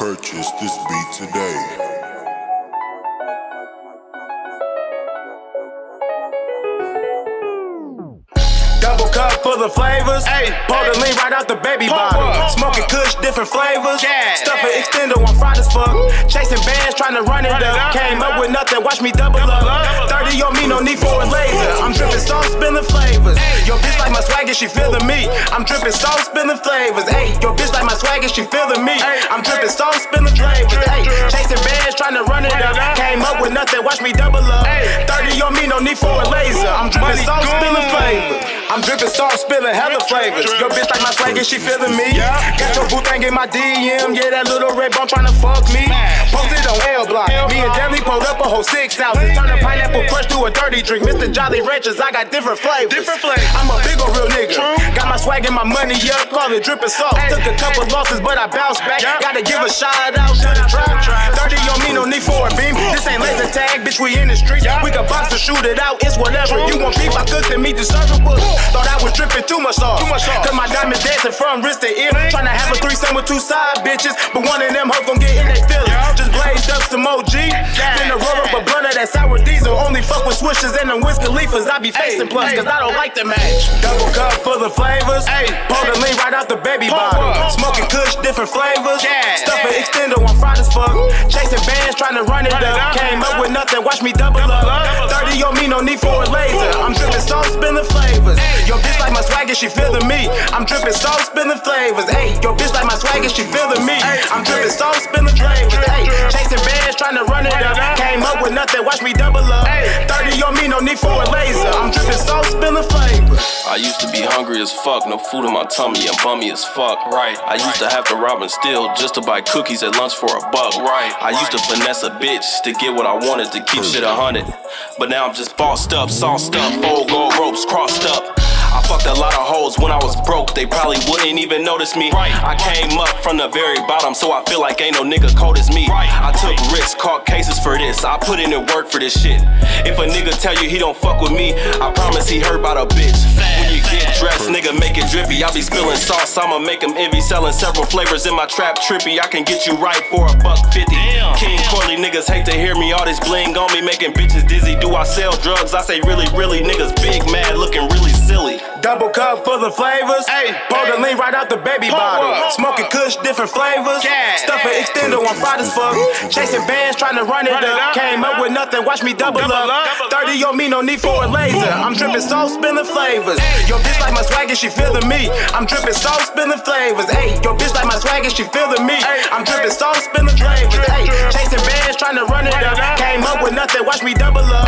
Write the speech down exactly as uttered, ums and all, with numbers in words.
Purchase this beat today. Double cup full of flavors. Ayy, pour the lean right out the baby bottle. Smoking kush, different flavors. Yeah. Stuffing extender on fried as fuck. Chasing bands, trying to run it up. Came up with nothing, watch me double up. thirty on me, no need for a laser. I'm dripping sauce, spilling flavors. Yo bitch like my swagger, she feeling me. I'm dripping sauce, spilling flavors. Ayy, yo bitch like my swagger, she feeling me. I'm dripping sauce, spilling flavors. Ayy, chasing bands, trying to run it up. Came up with nothing, watch me double up. thirty on me, no need for a laser. I'm dripping sauce, spilling flavors. I'm dripping sauce, spilling hella flavors. Yo bitch like my swagger, she feeling me. Got your boo thing in my D M, yeah, that little red bone tryna fuck me. Posted on L block, me and Deli pulled up a whole six thousand. Turn a pineapple crush to a dirty drink. Mister Jolly Ranchers, I got different flavors. Different flavors. I'm a big ol' real nigga. Got my swag and my money up, call it dripping sauce. Took a couple losses, but I bounced back. Gotta give a shout out to the trap. thirty on me, no need for a beam. This ain't laser tag, bitch, we in the streets. We can box or shoot it out, it's whatever. You want beef, I cooked and meat deservable. Thought I was dripping too much sauce. Cause my diamond dancing from wrist to ear. Tryna have a threesome with two side bitches, but one of them hoes gon' get in they feelings. Just blazed up some O G. Then to roll up a blunt of that sour diesel. Only fuck with swishers and them Wiz Khalifa's. I be facing plus, cause I don't like the match. Double cup full of flavors. Pour the lean right out the baby bottle. Smoking kush, different flavors. Stuffing extender on fried as fuck. Chasing bands, tryna run it up. Came up with nothing, watch me double up. thirty on me, no need for a laser. I'm dripping sauce, spilling flavors. Yo bitch like my swagger, she feeling me. I'm dripping sauce, spilling flavors. Ayy, yo bitch like my swagger, she feeling me. I'm dripping sauce, spilling flavors. Ayy, chasing bands, trying to run it up. Came up with nothing, watch me double up. thirty on me, no need for a laser. I'm dripping sauce, spilling flavors. I used to be hungry as fuck, no food in my tummy and bummy as fuck. Right. I used to have to rob and steal just to buy cookies at lunch for a buck. Right. I used to finesse a bitch to get what I wanted to keep shit a hundred. But now I'm just bossed up, sauced up, full gold ropes crossed up. I fucked a lot of hoes when I was broke, they probably wouldn't even notice me. Right. I came up from the very bottom, so I feel like ain't no nigga cold as me. Right. I took risks, caught cases for this, I put in the work for this shit. If a nigga tell you he don't fuck with me, I promise he hurt by the bitch. When you get dressed, nigga, make it drippy. I be spilling sauce, I'ma make him envy. Selling several flavors in my trap trippy. I can get you right for a buck fifty. Damn. King Corleone niggas hate to hear me, all this bling on me, making bitches dizzy. Do I sell drugs? I say really, really. Niggas big, mad, looking really silly. Double cup full of flavors. Ayy, pour the lean right out the baby bottle. Smoking kush, different flavors. Stuffing extender on fried as fuck. Chasing bands, trying to run it up. Came up with nothing, watch me double up. thirty on me, no need for a laser. I'm dripping sauce, spilling flavors. Yo bitch like my swagger, she feeling me. I'm dripping sauce, spilling flavors. Ayy, yo bitch like my swagger, she feeling me. I'm dripping sauce, spilling flavors. Ayy, chasing bands, trying to run it up. Came up with nothing, watch me double up.